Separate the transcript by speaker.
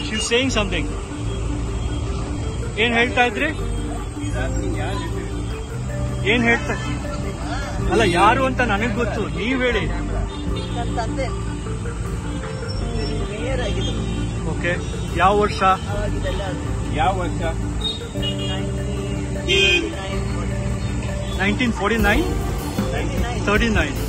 Speaker 1: She's saying something. ಏನ್ ಹೇಳ್ತಾ ಇದ್ರಿ? ಏನ್ ಹೇಳ್ತಾ ಅಲ್ಲ ಯಾರು ಅಂತ ನನಗ್ ಗೊತ್ತು, ನೀವ್ ಹೇಳಿ. ಓಕೆ, ಯಾವ ವರ್ಷ? 1949? 39.